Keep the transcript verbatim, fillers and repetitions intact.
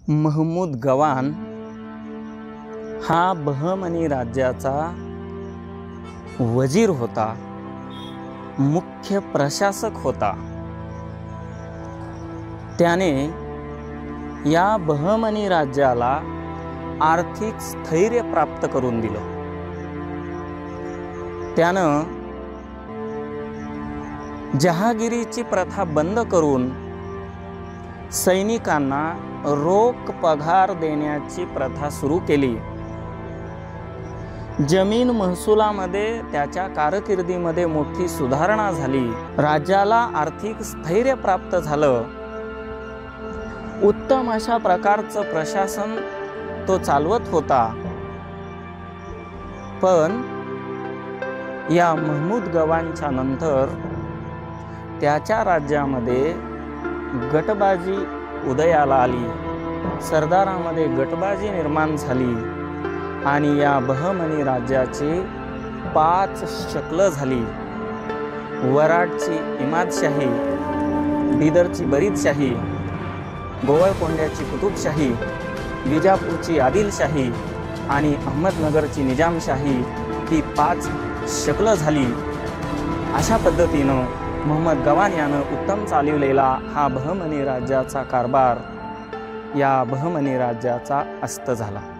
महमूद गवान हा बहमनी राज्याचा वजीर होता, मुख्य प्रशासक होता। त्याने या बहमनी राज्याला आर्थिक स्थैर्य प्राप्त करून दिलं। त्यानं जहागिरीची प्रथा बंद करून सैनिकांना रोख पगार देण्याची प्रथा सुरू केली। जमीन महसुलामध्ये त्याच्या कारकिर्दीमध्ये मोठी सुधारणा झाली। राज्याला आर्थिक स्थैर्य प्राप्त झालं। उत्तम अशा प्रकारचं प्रशासन तो चालवत होता। पण या महमूद गवानच्या नंतर त्याच्या राज्यामध्ये गटबाजी उदयाला आली, सरदारामध्ये गटबाजी निर्माण झाली आणि या बहमनी राज्याची पाच शकलं झाली। वराडची इमादशाही, बिदरची बरीदशाही, गोवळकोंड्याची कुतुबशाही, विजापूरची आदिलशाही आणि अहमदनगरची निजामशाही ही पाच शकलं झाली। अशा पद्धतीनं महमूद गवान यानं उत्तम चालवलेला हा बहमनी राज्याचा कारभार या बहमनी राज्याचा अस्त झाला।